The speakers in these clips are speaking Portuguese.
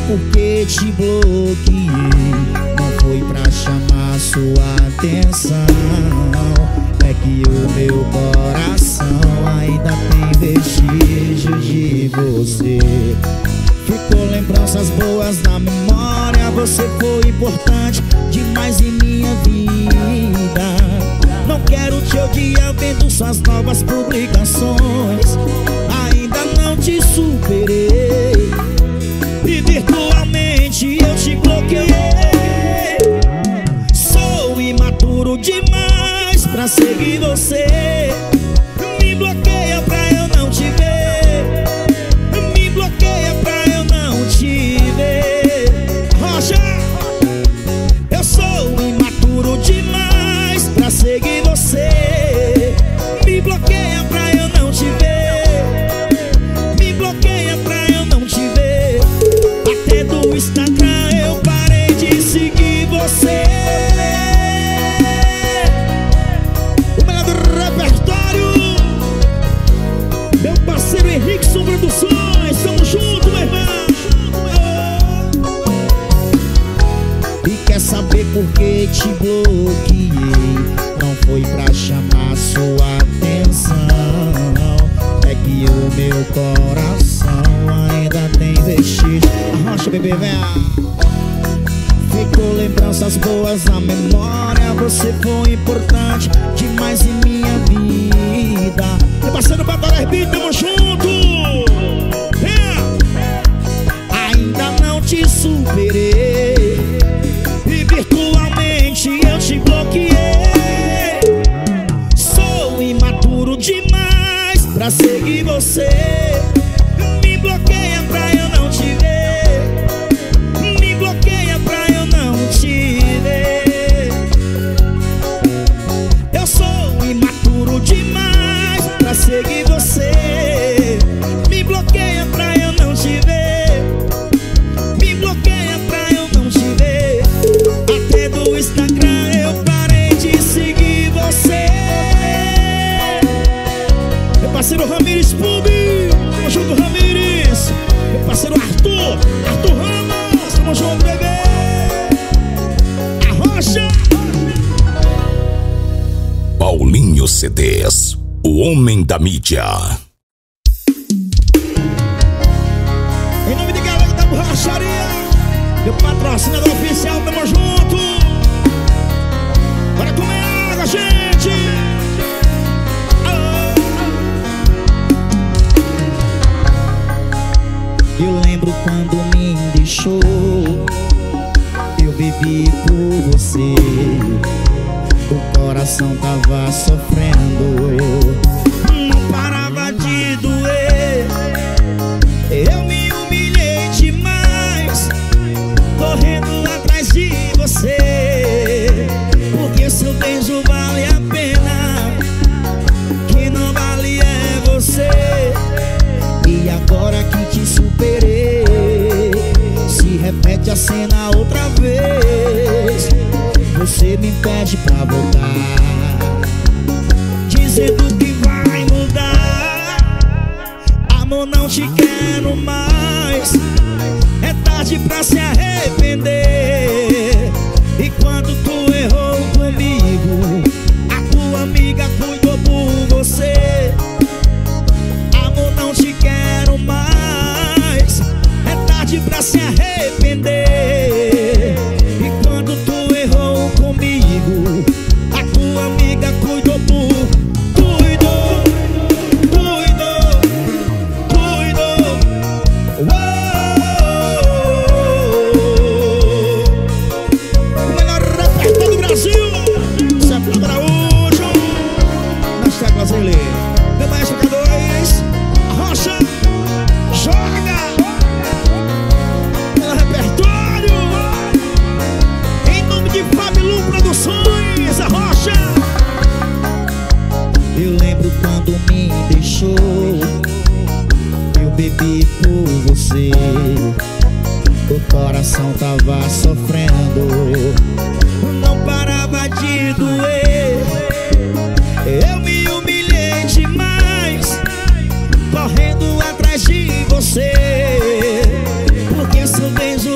porque te bloqueei. Não foi pra chamar sua atenção, é que o meu coração ainda tem vestígio de você. Ficou lembranças boas na memória, você foi importante demais em minha vida. Não quero te odiar vendo suas novas publicações. Ainda não te superei e virtualmente eu te bloqueei. Sou imaturo demais pra seguir você. Me bloqueia pra eu não te ver. Me bloqueia pra eu não te ver. Rocha! Eu sou imaturo demais pra seguir você. Me bloqueia pra eu não te ver. Me bloqueia pra eu não te ver. Até do Instagram eu parei de seguir você. O melhor do repertório, meu parceiro Henriqueson Produções. Tamo junto, meu irmão. E quer saber por que te bloqueei? Não foi pra chamar sua atenção, é que o meu coração ainda tem vestígio. Arrocha, bebê, vem. Ficou lembranças boas na memória, você foi importante demais em minha vida. Meu parceiro Batalha Beat, tamo junto. Ainda não te superei e virtualmente eu te bloqueei. Sou imaturo demais pra seguir você. Me bloqueia pra eu não te ver. Me bloqueia pra eu não te ver. Eu sou imaturo demais pra seguir você. Me bloqueia pra eu não te ver. Me bloqueia pra eu não te ver. Até do Instagram eu parei de seguir você. Meu parceiro Ramires Pub, tamo junto, Ramires. Meu parceiro Arthur Ramos, tamo junto, bebê. Arrocha. Paulinho CDs, o homem da mídia. Em nome de galera da borracharia, meu patrocinador oficial, tamo junto. Bora comer água, gente. Eu lembro quando me deixou, eu bebi por você. O coração tava sofrendo, não parava de doer. Eu me humilhei demais, correndo atrás de você, porque seu beijo vale a pena, quem não vale é você. E agora que te superei, se repete a cena outra vez. Você me pede pra voltar, dizendo que vai mudar. Amor, não te quero mais, é tarde pra se arrepender. E quando tu errou comigo, a tua amiga cuidou por você. Amor, não te quero mais, é tarde pra se arrepender. E quando tu errou comigo, a tua amiga cuidou por... O melhor repertório do Brasil, Sempre Araújo, nas teclas ele, meu maestro K2, Rocha, joga pelo repertório, em nome de Fabilu Produções, a Rocha. Eu lembro quando me deixou, eu bebi por você. O coração tava sofrendo, não parava de doer. Eu me humilhei demais, correndo atrás de você, porque seu beijo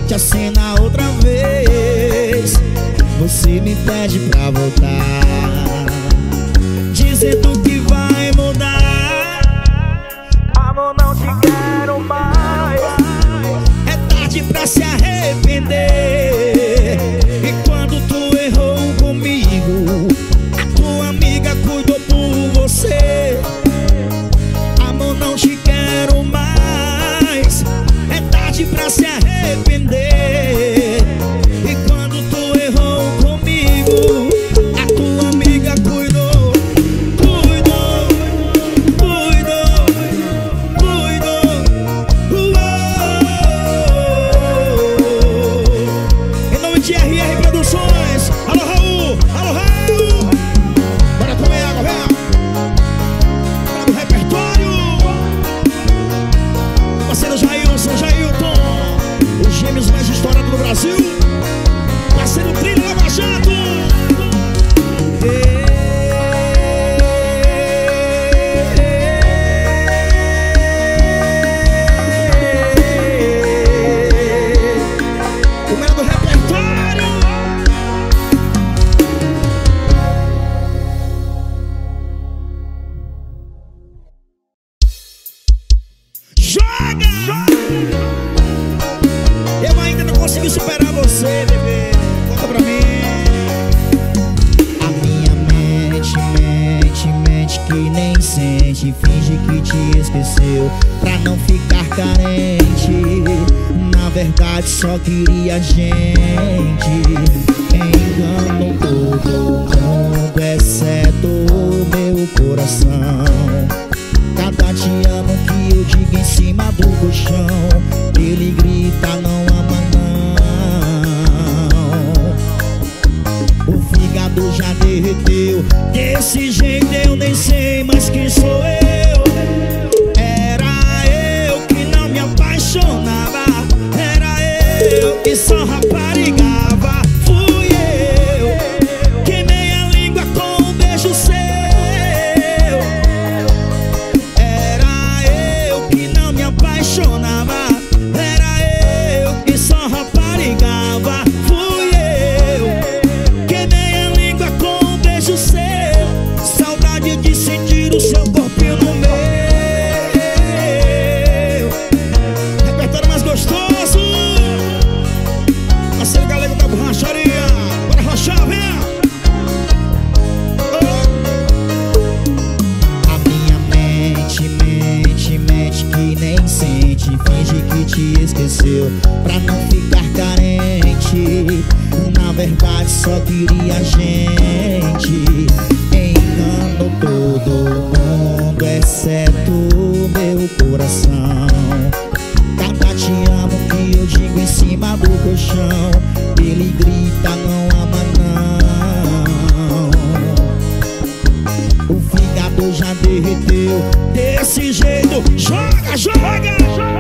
repete a cena outra vez. Você me pede pra voltar, dizendo que vai mudar. Amor, não te quero mais. É tarde pra se arrepender. E quando tu errou comigo, a tua amiga cuidou por você. Amor, não te quero mais. É tarde pra se arrepender. E quando tu errou comigo, a tua amiga cuidou. Cuidou, cuidou, cuidou. Em nome de RR Produções. Alô, Raul, alô, Raul. Bora comer água, vem. Para o repertório. Parceiro Jailson, Jailton, os gêmeos mais estourados do Brasil. Parceiro Trilho Lava Jato. O melhor do repertório. Joga! Eu ainda não consegui superar você, bebê. Conta pra mim. A minha mente que nem sente, finge que te esqueceu pra não ficar carente. Na verdade só queria a gente. Engano todo mundo, exceto o meu coração. Cada te amo que eu digo em cima do colchão, ele grita não ama não. O fígado já derreteu, desse jeito eu nem sei mais quem sou eu. Era eu que não me apaixonava, era eu que só raparigava. Fui eu, queimei a língua com um beijo seu. Apaixonava, era eu que só raparigava. Fui eu, queimei a língua com um beijo seu. Saudade de sentir o seu corpinho no meu. Repertório mais gostoso. Parceiro galego da borracharia. Bora rachar, vem! Que nem sente, finge que te esqueceu pra não ficar carente. Na verdade só queria a gente. Engano todo mundo, exceto o meu coração. Cada te amo que eu digo em cima do colchão, ele grita não ama não. O fígado já derreteu, desse jeito, joga, joga.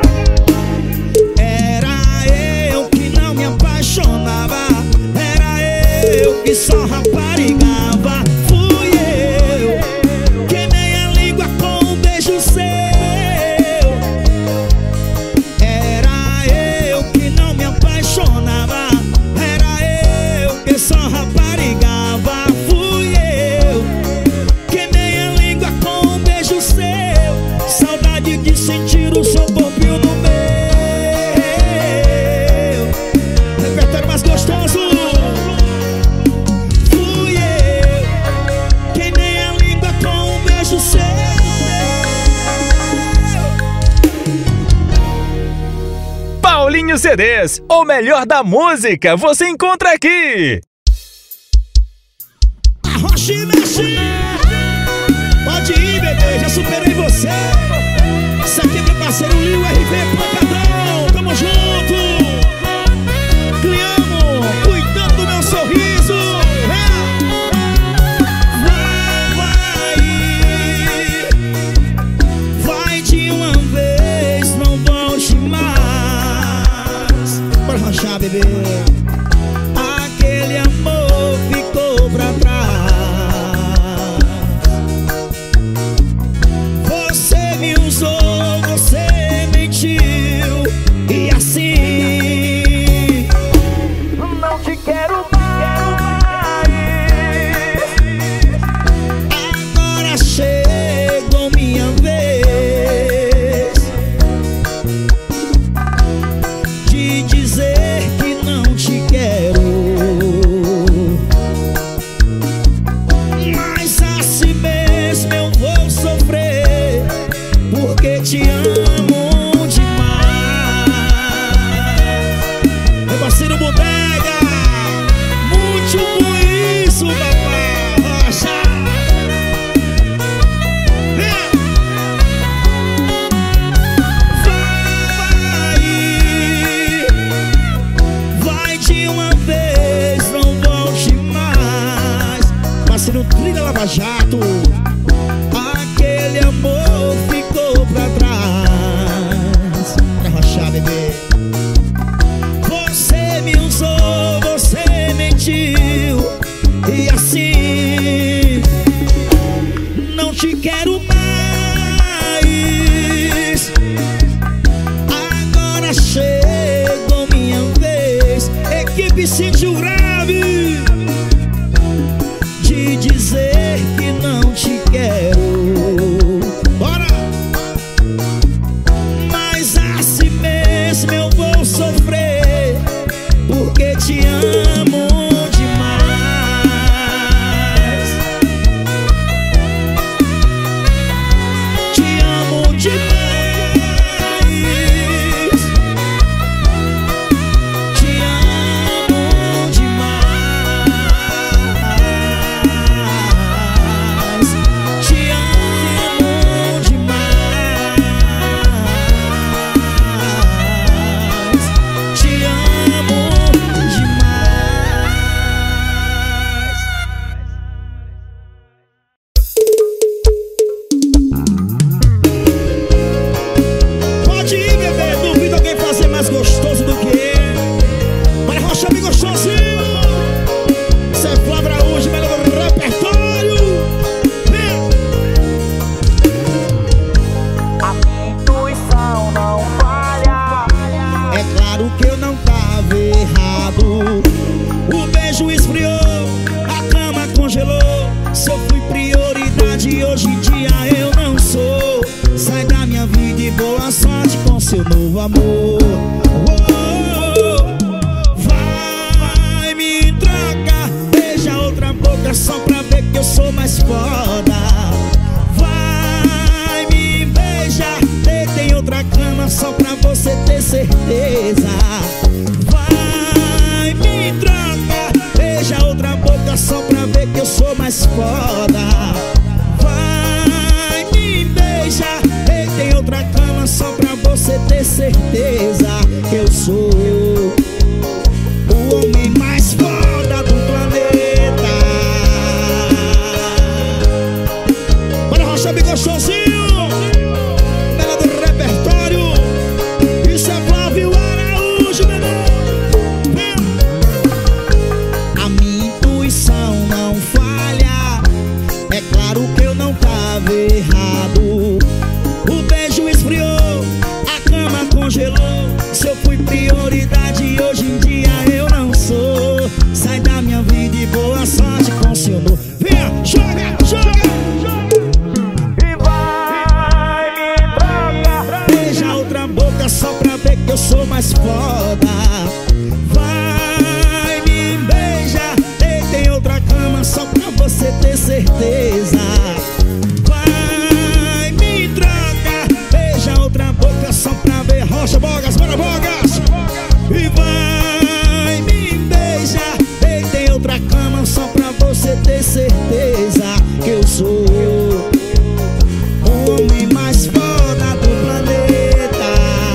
Era eu que não me apaixonava, era eu que só raparigava. Fui eu, queimei a língua com um beijo seu. Era eu que não me apaixonava, era eu que só raparigava. Fui eu, queimei a língua com um beijo seu. Saudade de sentir o seu corpinho no meu. Repertório mais gostoso. Fui eu, queimei a língua com um beijo seu. Paulinho CDs, o melhor da música você encontra aqui. Arrocha e mexe. Pode ir, bebê, já superei você. Isso aqui é meu parceiro Lil RV Pancadão. Tamo junto. Cliamo, cuidando do meu sorriso. Vai de uma vez, não volte mais. Bora ranchar, bebê. Aquele amor ficou pra trás. Você me usou, você mentiu, e assim parceiro Bodega. Muito bom isso, papai. Rocha. Vai de uma vez, não volte mais. Parceiro Trilha Lava Jato. Aquele amor ficou pra trás. Pra rochar, bebê. Você me usou, você mentiu. E assim não te quero mais. Agora chegou minha vez. Equipe Sítio Grave, de dizer que não te quero. Bora! Mas assim mesmo eu vou sofrer, porque te amo demais. Te amo demais. Te amo demais. Te amo demais. Te amo demais. Pode ir, bebê. Duvido alguém fazer mais gostoso do que ele. Para Rocha, bem gostosinho. Isso é Flávio Araújo, melhor do repertório. Vem. A intuição não falha. É claro que eu não tava errado. O beijo esfriou, a cama congelou. Se eu fui prioridade, hoje em dia eu não sou. Sai da minha vida e boa sorte com seu novo amor. Vai me trocar, beija outra boca só pra ver que eu sou mais foda. Vai me beijar, deita em outra cama só pra você ter certeza. Vai me trocar, beija outra boca só pra ver que eu sou mais foda. Vai me beijar, deita em outra cama só pra você ter certeza que eu sou o homem mais foda do planeta. Bora Rocha, bem gostosinho. Melhor do repertório. Isso é Flávio Araújo, bebê. Vem. A minha intuição não falha. É claro que eu não tava errado. O beijo esfriou, a cama congelou. Se eu fui prioridade, hoje em dia eu não sou. Sai da minha vida e boa sorte com seu amor. Vem, joga, joga. E vai me trocar. Beija outra boca só pra ver que eu sou mais foda. Vai me beijar, deita em outra cama só pra você ter certeza. Vai me trocar, beija outra boca só pra ver. Rocha, Bogas, bora Bogas. E vai me beijar, deita em outra cama só pra você ter certeza que eu sou o homem mais foda do planeta.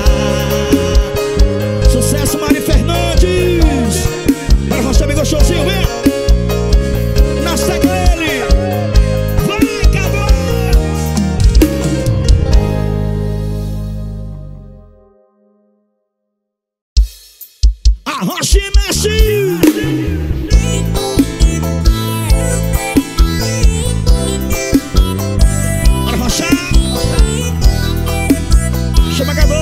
Sucesso, Mari Fernandes. Para Rocha, bem gostosinho, vem. Na seca ele. Vai, acabou. A Rocha mexe. Para Rocha. Chama acabou.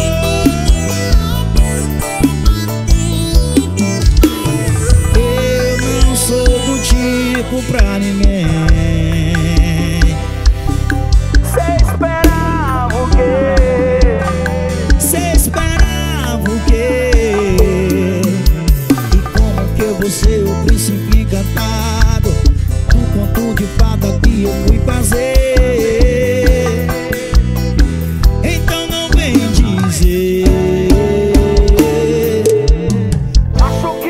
Eu não sou do tipo pra ninguém. Cê esperava o quê? Cê esperava o quê? E como que eu vou ser o príncipe encantado do conto de fada que eu fui fazer? Então não vem dizer. Acho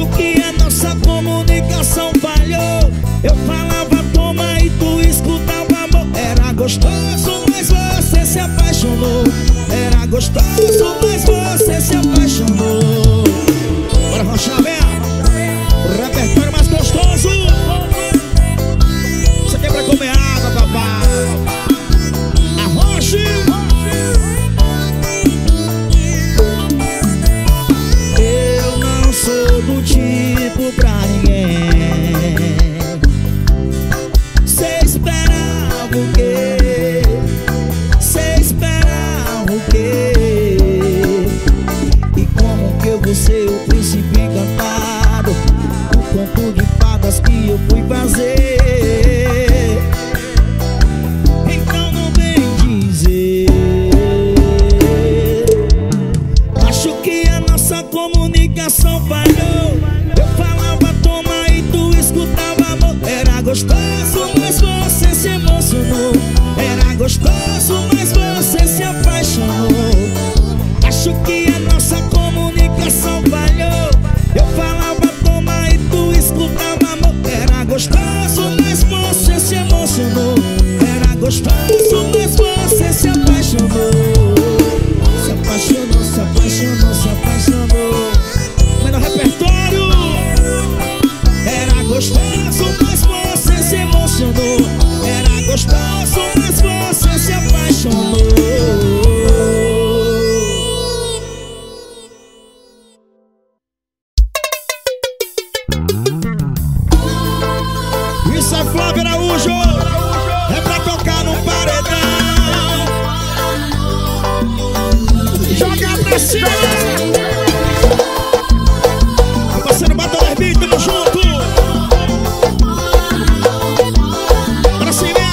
Acho que a nossa comunicação falhou. Eu falava toma e tu escutava amor. Era gostoso, mas você se apaixonou. Era gostoso, mas você se apaixonou. Bora rochar, vem. O repertório mais gostoso. Isso aqui é pra comer água, papai. Arroche. Eu não sou do tipo pra ninguém. Cê esperava o quê? Cê esperava o quê? E como que eu vou ser o príncipe encantado? O conto de fadas que eu fui fazer. Então não vem dizer. Acho que a nossa comunicação falhou. Eu falava toma e tu escutava amor. Era gostoso, mas você se emocionou. Era gostoso, mas você se apaixonou. Acho que a nossa comunicação falhou. Eu falava toma e tu escutava amor. Era gostoso, mas você se emocionou. Era gostoso, mas você se apaixonou. Se apaixonou, se apaixonou, se apaixonou. Melhor repertório. Era gostoso, mas você se emocionou. Era gostoso, mas você se apaixonou. Isso é Flávio Araújo. É pra tocar no paredão. Joga pra cima. Meu parceiro Batalha Herbie, tamo junto. Pra cima.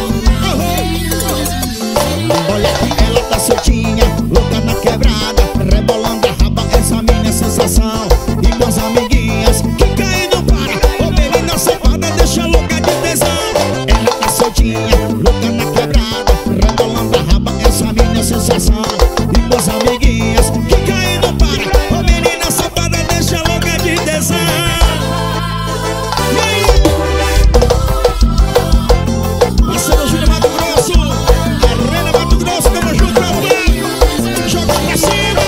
Olha que ela tá soltinha, louca na quebrada, rebolando a raba, essa minha sensação. E com as amiguinhas que caem não para. Ô menina safada, deixa louca de tesão. Ela tá soltinha, louca na quebrada, rebolando a raba, essa minha sensação. E com as amiguinhas que caem não para. Ô menina safada, deixa louca de tesão. E aí? Parceiro Júnior Mato Grosso, Arena Mato Grosso, tamo junto, meu pai. Joga pra cima.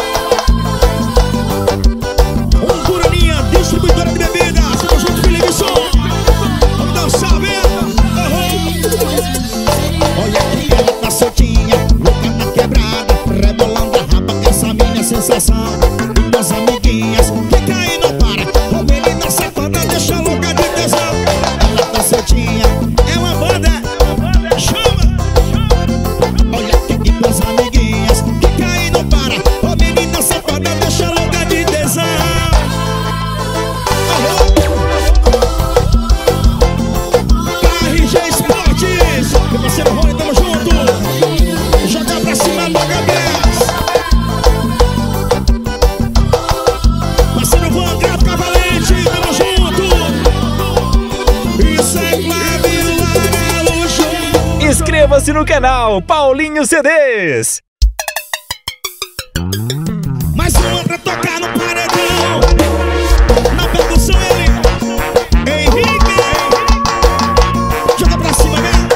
Curaninha, distribuidora de bebidas. Tamo junto, Felipe Som. Vamos dar um salve. Olha que ela tá soltinha, louca na quebrada, rebolando a raba, essa minha sensação. E com as amiguinhas que caem não para. Ô menina safada, deixa louca de tesão. Ela tá soltinha, é uma banda. Chama. Olha que com as amiguinhas que caem não para. Ô menina safada, deixa louca de tesão. KRG Esportes, meu parceiro Rony, tamo junto. Joga pra cima do H10. Parceiro Van Gato Cavalente, tamo junto. Isso é Flávio Araújo. Inscreva-se no canal Paulinho CDs. Mais uma pra tocar no paredão. Na produção ele, Henrique. Joga pra cima, né?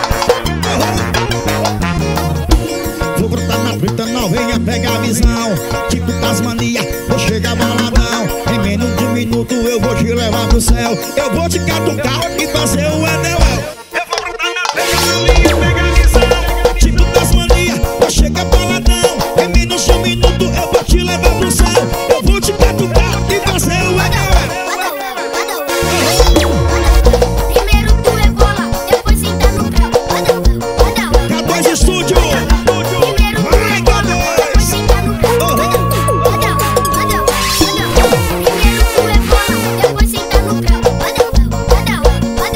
Vou brotar na frente, não venha pegar a visão. Tipo Tasmania, vou chegar baladão. Em menos de um minuto eu vou te levar pro céu. Eu vou te catucar e fazer o Edel. Eu vou brotar na frente, não venha pegar a visão. Tipo Tasmania, vou chegar baladão. Em menos de um minuto eu vou te levar pro céu. Eu vou te catucar e fazer o Edel. Primeiro tu rebola, depois senta no pé. K2 Estúdio. Primeiro tu rebola, depois senta no pé. Primeiro tu rebola, depois senta no pé.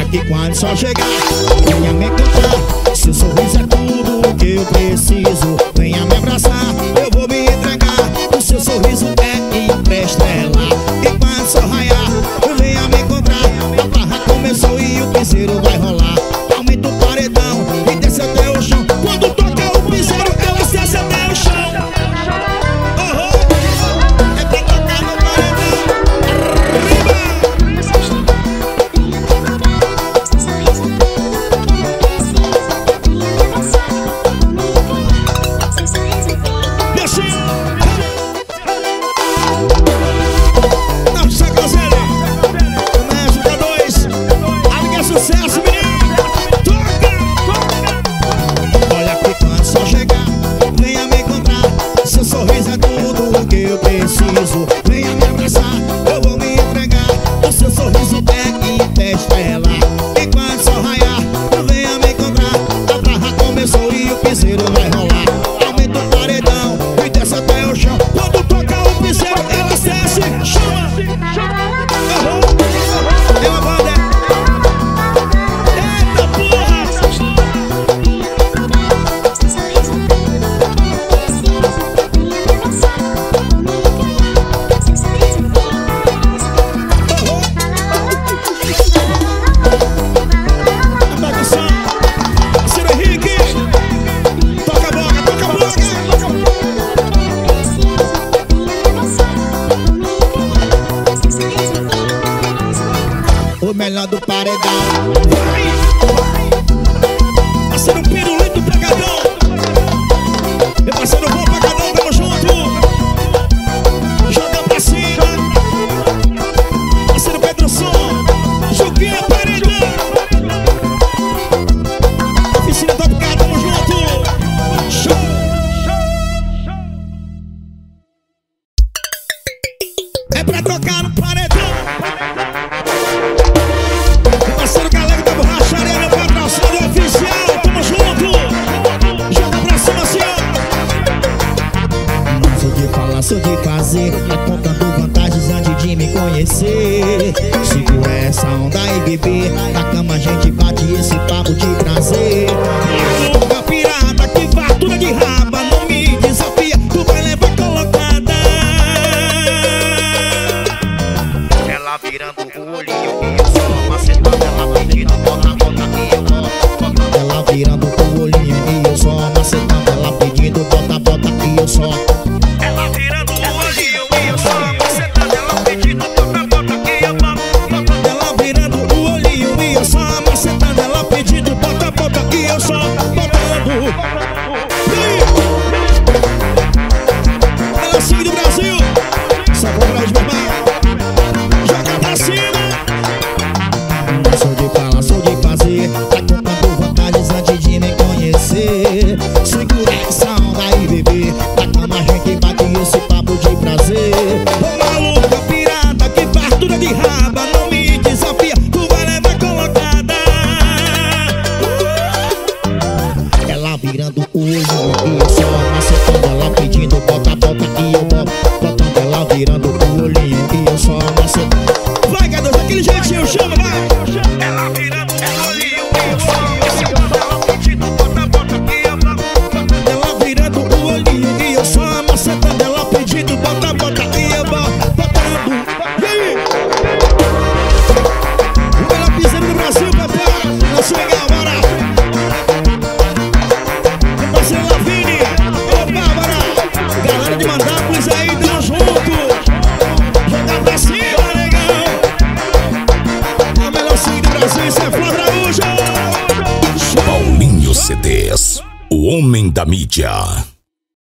que quando só chegar, venha me encontrar. Seu sorriso é tudo o que eu preciso. Venha me abraçar, eu vou me entregar. O seu sorriso é estrela. E quando só raiar, venha me encontrar. A barra começou e o piseiro vai rolar. Aumenta o paredão e desce até o chão. Quando toca o piseiro, ela desce até o chão. É pra tocar no paredão. Venha me abraçar, eu vou me entregar. O seu sorriso é estrela. E quando só raiar, venha me encontrar. A barra começou e o piseiro vai rolar. Aumenta o paredão e desce até o chão. Quando toca o piseiro, ela desce, chama. É uma banda. Eita porra! O melhor do paredão. Vai! Parceiro pirulito pegadão. Meu parceiro bom pegadão, tamo junto. Joga pra cima. Parceiro Pedro Som. Juquinha paredão. Oficina Top K, tamo junto. Show. É pra tocar no paredão. Parceiro galera da borracharia, meu patrocinador oficial, tamo junto. Joga pra cima, senhor. Não sou de falar, sou de fazer. Apontando vantagens antes de me conhecer. Segura essa onda e beber. Na cama a gente bate esse papo de prazer. Maluca pirata que fartura de raba. Não me desafia, tu vai levar colocada. Ela virando o olhinho e eu só macetando. Ela pedindo bota, bota e eu tô. Ela virando o olhinho e eu só macetando. Ela pedindo bota, bota e eu só. Ela virando o olhinho e eu só macetando. Ela pedindo bota, bota e eu tô. Ela virando o olhinho e eu só macetando. Ela pedindo bota, bota e eu só botando. Ela sigue do Brasil. Só vou pra esbarrar. Joga pra cima. Sou de falar, sou de fazer. Tá contando vantagens antes de me conhecer. Segura essa onda e beber. Na cama a gente bate esse papo de prazer. Ô maluca pirata que fartura de raba. Não me desafia, tu vai levar colocada. Ela virando o olho e eu só macetando. Ela pedindo bota, bota e eu boto. Botando ela virando o olhinho e eu só macetando. Vai, Gadoso, aquele jeitinho, chama, vai. Ela virando o olhinho e eu só macetando. Ela pedindo bota, bota e eu boto. Ela virando o olhinho e eu só macetando. Ela pedindo bota, bota e eu boto. Botando. E aí? O melhor piseiro do Brasil, papai. Não sou legal, bora. Parceiro Lavini. Ô, Bárbara. Galera de Mandápolis aí, tamo junto. Joga pra cima, legal. A melhor sim do Brasil, isso é Flávio Araújo. Paulinho CDs, o homem da mídia.